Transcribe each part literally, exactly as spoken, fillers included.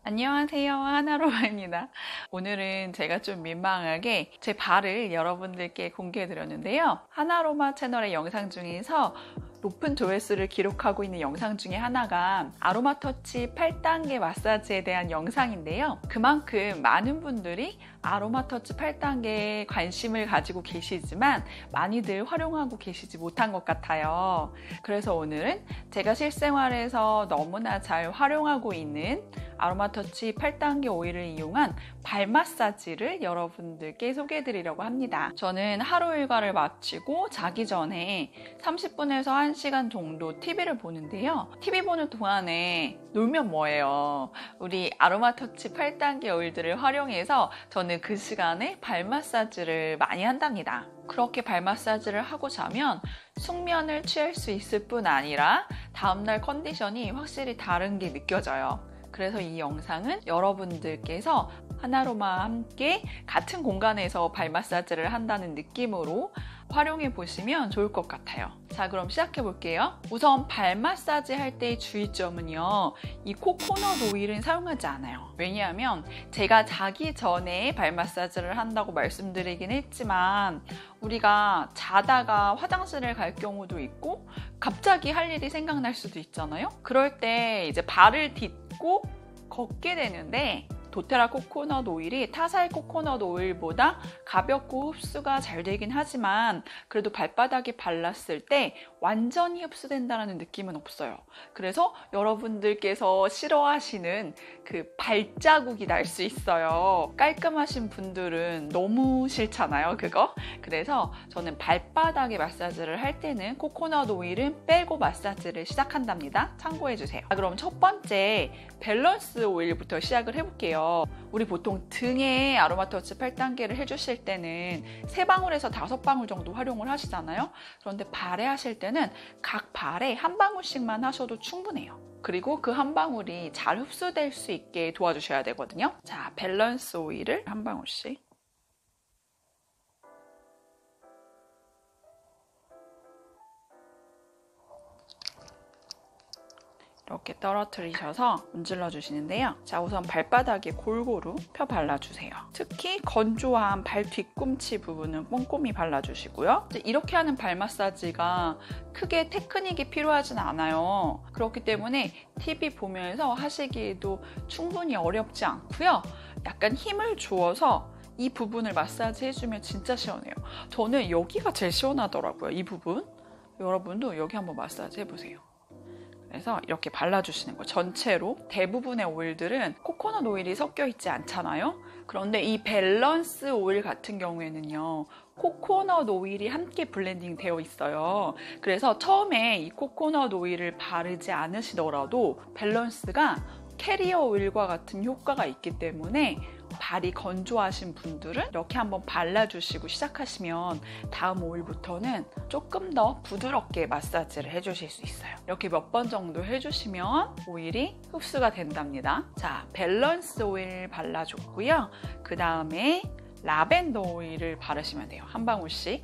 안녕하세요, 하나로마입니다. 오늘은 제가 좀 민망하게 제 발을 여러분들께 공개해 드렸는데요. 하나로마 채널의 영상 중에서 높은 조회수를 기록하고 있는 영상 중에 하나가 아로마터치 팔 단계 마사지에 대한 영상인데요. 그만큼 많은 분들이 아로마터치 팔 단계에 관심을 가지고 계시지만 많이들 활용하고 계시지 못한 것 같아요. 그래서 오늘은 제가 실생활에서 너무나 잘 활용하고 있는 아로마터치 팔 단계 오일을 이용한 발 마사지를 여러분들께 소개해 드리려고 합니다. 저는 하루 일과를 마치고 자기 전에 삼십 분에서 한 시간 정도 티비를 보는데요. 티비 보는 동안에 놀면 뭐예요? 우리 아로마터치 팔 단계 오일들을 활용해서 저는 그 시간에 발 마사지를 많이 한답니다. 그렇게 발 마사지를 하고 자면 숙면을 취할 수 있을 뿐 아니라 다음날 컨디션이 확실히 다른 게 느껴져요. 그래서 이 영상은 여러분들께서 하나로마와 함께 같은 공간에서 발 마사지를 한다는 느낌으로 활용해 보시면 좋을 것 같아요. 자, 그럼 시작해 볼게요. 우선 발 마사지 할 때의 주의점은요, 이 코코넛 오일은 사용하지 않아요. 왜냐하면 제가 자기 전에 발 마사지를 한다고 말씀드리긴 했지만 우리가 자다가 화장실을 갈 경우도 있고 갑자기 할 일이 생각날 수도 있잖아요. 그럴 때 이제 발을 딛고 걷게 되는데 도테라 코코넛 오일이 타사의 코코넛 오일보다 가볍고 흡수가 잘 되긴 하지만 그래도 발바닥에 발랐을 때 완전히 흡수된다는 느낌은 없어요. 그래서 여러분들께서 싫어하시는 그 발자국이 날 수 있어요. 깔끔하신 분들은 너무 싫잖아요, 그거? 그래서 저는 발바닥에 마사지를 할 때는 코코넛 오일은 빼고 마사지를 시작한답니다. 참고해주세요. 그럼 첫 번째 밸런스 오일부터 시작을 해볼게요. 우리 보통 등에 아로마터치 팔 단계를 해주실 때는 세 방울에서 다섯 방울 정도 활용을 하시잖아요. 그런데 발에 하실 때는 각 발에 한 방울씩만 하셔도 충분해요. 그리고 그 한 방울이 잘 흡수될 수 있게 도와주셔야 되거든요. 자, 밸런스 오일을 한 방울씩. 이렇게 떨어뜨리셔서 문질러 주시는데요. 자, 우선 발바닥에 골고루 펴 발라주세요. 특히 건조한 발 뒤꿈치 부분은 꼼꼼히 발라주시고요. 이렇게 하는 발 마사지가 크게 테크닉이 필요하진 않아요. 그렇기 때문에 티비 보면서 하시기에도 충분히 어렵지 않고요. 약간 힘을 주어서 이 부분을 마사지 해주면 진짜 시원해요. 저는 여기가 제일 시원하더라고요, 이 부분. 여러분도 여기 한번 마사지 해보세요. 그래서 이렇게 발라주시는 거예요. 전체로. 대부분의 오일들은 코코넛 오일이 섞여 있지 않잖아요. 그런데 이 밸런스 오일 같은 경우에는요, 코코넛 오일이 함께 블렌딩 되어 있어요. 그래서 처음에 이 코코넛 오일을 바르지 않으시더라도 밸런스가 캐리어 오일과 같은 효과가 있기 때문에 발이 건조하신 분들은 이렇게 한번 발라주시고 시작하시면 다음 오일부터는 조금 더 부드럽게 마사지를 해주실 수 있어요. 이렇게 몇 번 정도 해주시면 오일이 흡수가 된답니다. 자, 밸런스 오일 발라줬고요. 그 다음에 라벤더 오일을 바르시면 돼요. 한 방울씩.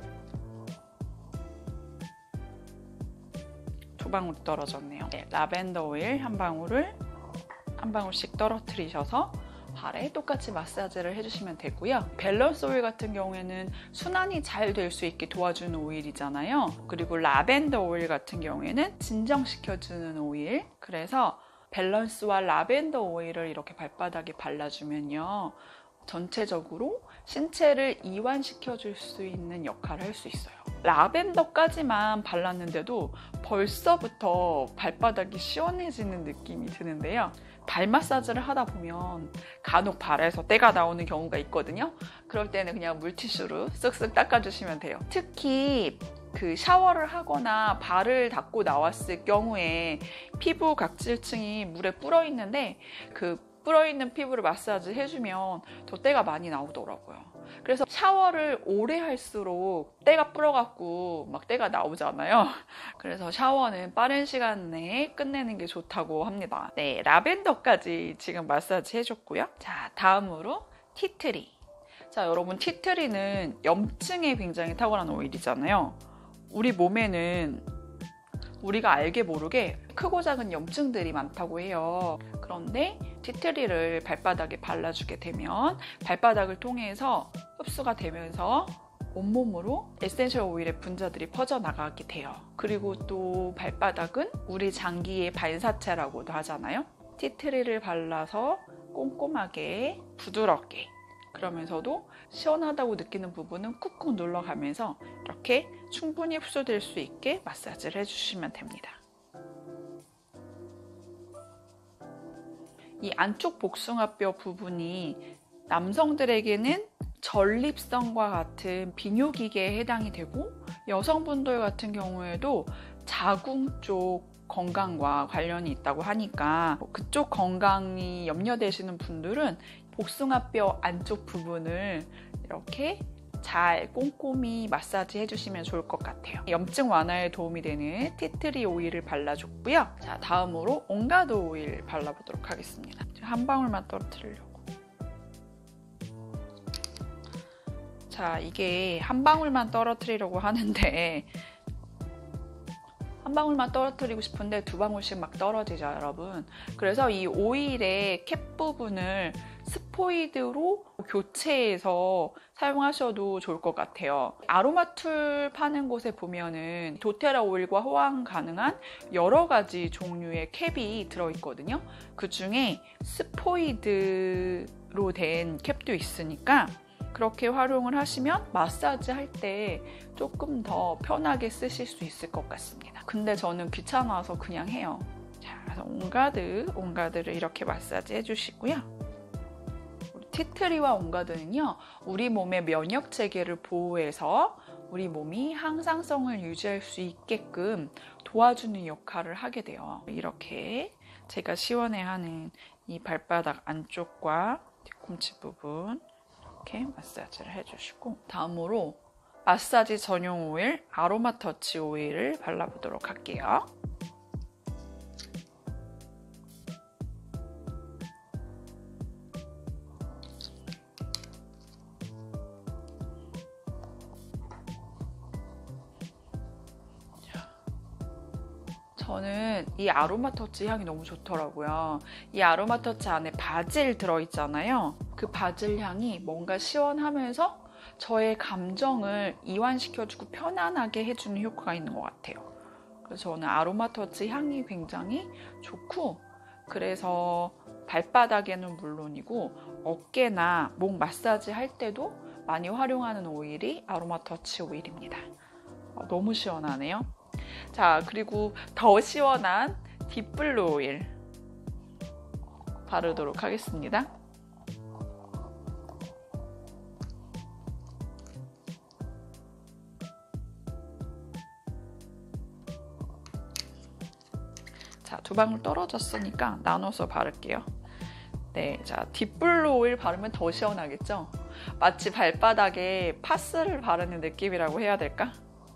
두 방울 떨어졌네요. 네, 라벤더 오일 한 방울을 한 방울씩 떨어뜨리셔서 발에 똑같이 마사지를 해주시면 되고요. 밸런스 오일 같은 경우에는 순환이 잘 될 수 있게 도와주는 오일이잖아요. 그리고 라벤더 오일 같은 경우에는 진정시켜주는 오일. 그래서 밸런스와 라벤더 오일을 이렇게 발바닥에 발라주면요, 전체적으로 신체를 이완시켜줄 수 있는 역할을 할 수 있어요. 라벤더까지만 발랐는데도 벌써부터 발바닥이 시원해지는 느낌이 드는데요. 발 마사지를 하다 보면 간혹 발에서 때가 나오는 경우가 있거든요. 그럴 때는 그냥 물티슈로 쓱쓱 닦아주시면 돼요. 특히 그 샤워를 하거나 발을 닦고 나왔을 경우에 피부 각질층이 물에 불어 있는데 그 불어 있는 피부를 마사지 해주면 더 때가 많이 나오더라고요. 그래서 샤워를 오래 할수록 때가 불어갖고 막 때가 나오잖아요. 그래서 샤워는 빠른 시간 내에 끝내는 게 좋다고 합니다. 네, 라벤더까지 지금 마사지 해줬고요. 자, 다음으로 티트리. 자, 여러분, 티트리는 염증에 굉장히 탁월한 오일이잖아요. 우리 몸에는 우리가 알게 모르게 크고 작은 염증들이 많다고 해요. 그런데 티트리를 발바닥에 발라주게 되면 발바닥을 통해서 흡수가 되면서 온몸으로 에센셜 오일의 분자들이 퍼져나가게 돼요. 그리고 또 발바닥은 우리 장기의 발사체라고도 하잖아요. 티트리를 발라서 꼼꼼하게 부드럽게, 그러면서도 시원하다고 느끼는 부분은 꾹꾹 눌러가면서 이렇게 충분히 흡수될 수 있게 마사지를 해주시면 됩니다. 이 안쪽 복숭아뼈 부분이 남성들에게는 전립선과 같은 비뇨기계에 해당이 되고, 여성분들 같은 경우에도 자궁 쪽 건강과 관련이 있다고 하니까 그쪽 건강이 염려되시는 분들은 복숭아뼈 안쪽 부분을 이렇게 잘 꼼꼼히 마사지 해주시면 좋을 것 같아요. 염증 완화에 도움이 되는 티트리 오일을 발라줬고요. 자, 다음으로 온가드 오일 발라보도록 하겠습니다. 한 방울만 떨어뜨리려고. 자, 이게 한 방울만 떨어뜨리려고 하는데 한 방울만 떨어뜨리고 싶은데 두 방울씩 막 떨어지죠, 여러분. 그래서 이 오일의 캡 부분을 스포이드로 교체해서 사용하셔도 좋을 것 같아요. 아로마툴 파는 곳에 보면은 도테라 오일과 호환 가능한 여러 가지 종류의 캡이 들어있거든요. 그 중에 스포이드로 된 캡도 있으니까 그렇게 활용을 하시면 마사지 할 때 조금 더 편하게 쓰실 수 있을 것 같습니다. 근데 저는 귀찮아서 그냥 해요. 자, 그래서 온가드, 온가드를 이렇게 마사지 해주시고요. 티트리와 온가드는요, 우리 몸의 면역 체계를 보호해서 우리 몸이 항상성을 유지할 수 있게끔 도와주는 역할을 하게 돼요. 이렇게 제가 시원해하는 이 발바닥 안쪽과 뒤꿈치 부분 이렇게 마사지를 해주시고, 다음으로 마사지 전용 오일, 아로마 터치 오일을 발라보도록 할게요. 저는 이 아로마 터치 향이 너무 좋더라고요. 이 아로마 터치 안에 바질 들어있잖아요. 그 바질 향이 뭔가 시원하면서 저의 감정을 이완시켜주고 편안하게 해주는 효과가 있는 것 같아요. 그래서 저는 아로마 터치 향이 굉장히 좋고, 그래서 발바닥에는 물론이고 어깨나 목 마사지 할 때도 많이 활용하는 오일이 아로마 터치 오일입니다. 너무 시원하네요. 자, 그리고 더 시원한 딥블루 오일 바르도록 하겠습니다. 자, 두 방울 떨어졌으니까 나눠서 바를게요. 네, 자, 딥블루 오일 바르면 더 시원하겠죠? 마치 발바닥에 파스를 바르는 느낌이라고 해야 될까?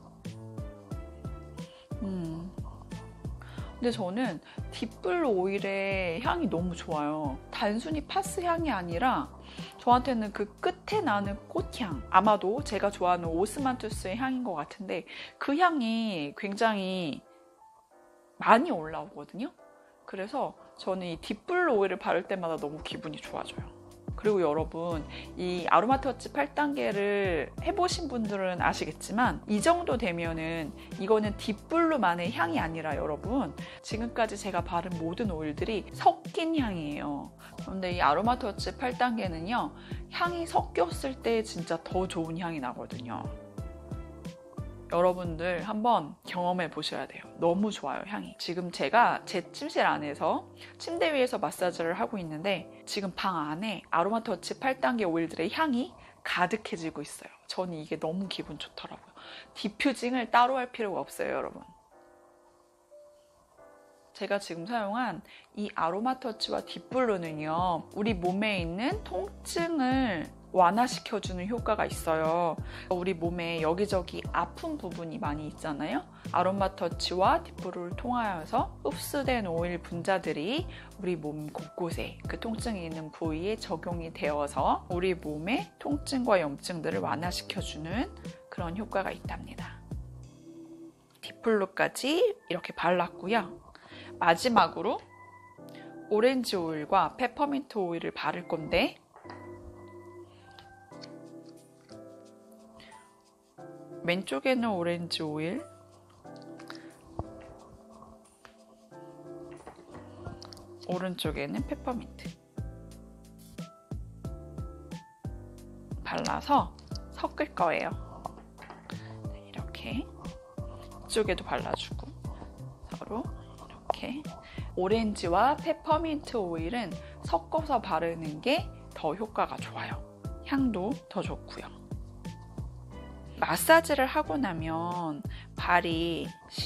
음. 근데 저는 딥블루 오일의 향이 너무 좋아요. 단순히 파스 향이 아니라 저한테는 그 끝에 나는 꽃향, 아마도 제가 좋아하는 오스만투스의 향인 것 같은데 그 향이 굉장히 많이 올라오거든요. 그래서 저는 이 딥블루 오일을 바를 때마다 너무 기분이 좋아져요. 그리고 여러분, 이 아로마 터치 팔 단계를 해보신 분들은 아시겠지만 이 정도 되면은 이거는 딥블루만의 향이 아니라 여러분, 지금까지 제가 바른 모든 오일들이 섞인 향이에요. 그런데 이 아로마 터치 팔 단계는요, 향이 섞였을 때 진짜 더 좋은 향이 나거든요. 여러분들 한번 경험해 보셔야 돼요. 너무 좋아요, 향이. 지금 제가 제 침실 안에서 침대 위에서 마사지를 하고 있는데 지금 방 안에 아로마 터치 팔 단계 오일들의 향이 가득해지고 있어요. 저는 이게 너무 기분 좋더라고요. 디퓨징을 따로 할 필요가 없어요, 여러분. 제가 지금 사용한 이 아로마 터치와 딥블루는요, 우리 몸에 있는 통증을 완화시켜주는 효과가 있어요. 우리 몸에 여기저기 아픈 부분이 많이 있잖아요. 아로마 터치와 딥블루를 통하여서 흡수된 오일 분자들이 우리 몸 곳곳에 그 통증이 있는 부위에 적용이 되어서 우리 몸의 통증과 염증들을 완화시켜주는 그런 효과가 있답니다. 립글로까지 이렇게 발랐고요. 마지막으로 오렌지 오일과 페퍼민트 오일을 바를 건데 왼쪽에는 오렌지 오일, 오른쪽에는 페퍼민트 발라서 섞을 거예요. 이렇게 이쪽에도 발라주고 서로 이렇게. 오렌지와 페퍼민트 오일은 섞어서 바르는 게 더 효과가 좋아요. 향도 더 좋고요. 마사지를 하고 나면 발이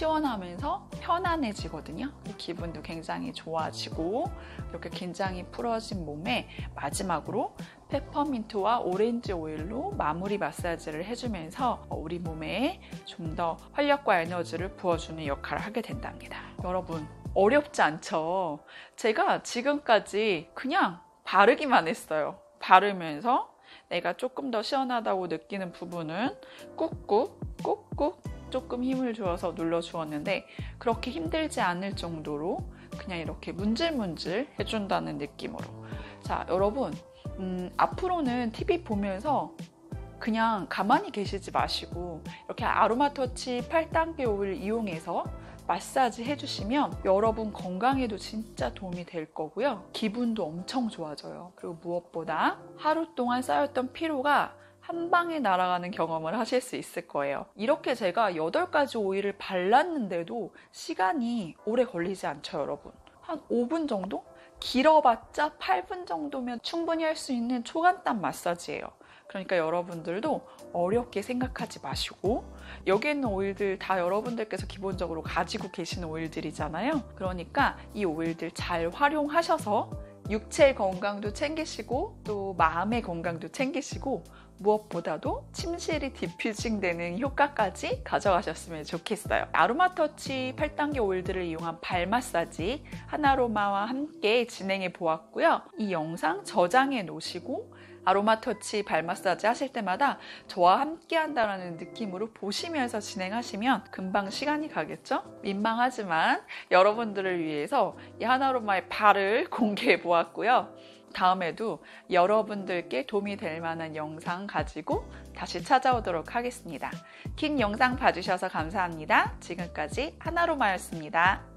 시원하면서 편안해지거든요. 기분도 굉장히 좋아지고 이렇게 긴장이 풀어진 몸에 마지막으로 페퍼민트와 오렌지 오일로 마무리 마사지를 해주면서 우리 몸에 좀 더 활력과 에너지를 부어주는 역할을 하게 된답니다. 여러분, 어렵지 않죠? 제가 지금까지 그냥 바르기만 했어요. 바르면서 내가 조금 더 시원하다고 느끼는 부분은 꾹꾹 꾹꾹 조금 힘을 주어서 눌러주었는데 그렇게 힘들지 않을 정도로 그냥 이렇게 문질문질 해준다는 느낌으로. 자, 여러분 음, 앞으로는 티비 보면서 그냥 가만히 계시지 마시고 이렇게 아로마터치 팔 단계 오일 이용해서 마사지 해주시면 여러분 건강에도 진짜 도움이 될 거고요. 기분도 엄청 좋아져요. 그리고 무엇보다 하루 동안 쌓였던 피로가 한 방에 날아가는 경험을 하실 수 있을 거예요. 이렇게 제가 여덟 가지 오일을 발랐는데도 시간이 오래 걸리지 않죠, 여러분. 한 오 분 정도? 길어봤자 팔 분 정도면 충분히 할 수 있는 초간단 마사지예요. 그러니까 여러분들도 어렵게 생각하지 마시고, 여기에 있는 오일들 다 여러분들께서 기본적으로 가지고 계시는 오일들이잖아요. 그러니까 이 오일들 잘 활용하셔서 육체 건강도 챙기시고 또 마음의 건강도 챙기시고 무엇보다도 침실이 디퓨징 되는 효과까지 가져가셨으면 좋겠어요. 아로마터치 팔 단계 오일들을 이용한 발 마사지 하나로마와 함께 진행해 보았고요. 이 영상 저장해 놓으시고 아로마터치 발 마사지 하실 때마다 저와 함께 한다는 느낌으로 보시면서 진행하시면 금방 시간이 가겠죠? 민망하지만 여러분들을 위해서 이 하나로마의 발을 공개해 보았고요. 다음에도 여러분들께 도움이 될 만한 영상 가지고 다시 찾아오도록 하겠습니다. 긴 영상 봐주셔서 감사합니다. 지금까지 하나로마였습니다.